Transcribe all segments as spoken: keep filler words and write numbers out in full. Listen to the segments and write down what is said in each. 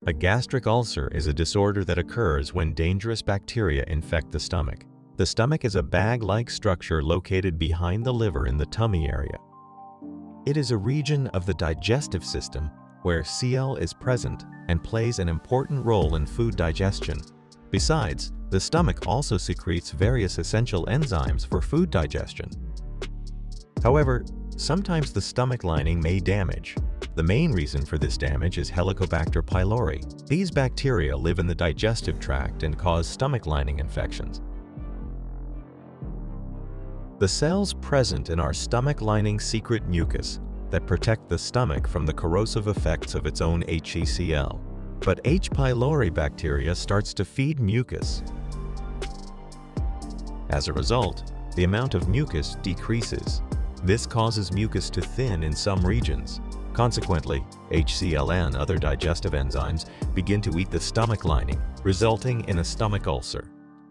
A gastric ulcer is a disorder that occurs when dangerous bacteria infect the stomach. The stomach is a bag-like structure located behind the liver in the tummy area. It is a region of the digestive system where C L is present and plays an important role in food digestion. Besides, the stomach also secretes various essential enzymes for food digestion. However, sometimes the stomach lining may damage. The main reason for this damage is Helicobacter pylori. These bacteria live in the digestive tract and cause stomach lining infections. The cells present in our stomach lining secrete mucus that protect the stomach from the corrosive effects of its own H E C L. But H. pylori bacteria starts to feed mucus. As a result, the amount of mucus decreases. This causes mucus to thin in some regions. Consequently, H C L and other digestive enzymes begin to eat the stomach lining, resulting in a stomach ulcer.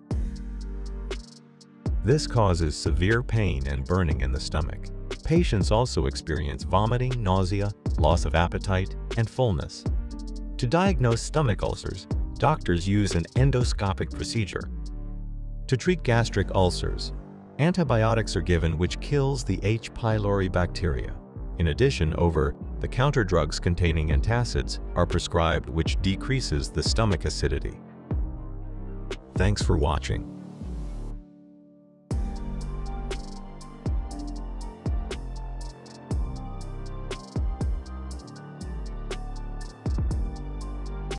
This causes severe pain and burning in the stomach. Patients also experience vomiting, nausea, loss of appetite, and fullness. To diagnose stomach ulcers, doctors use an endoscopic procedure. To treat gastric ulcers, antibiotics are given which kills the H. pylori bacteria. In addition, over-the-counter drugs containing antacids are prescribed which decreases the stomach acidity. Thanks for watching.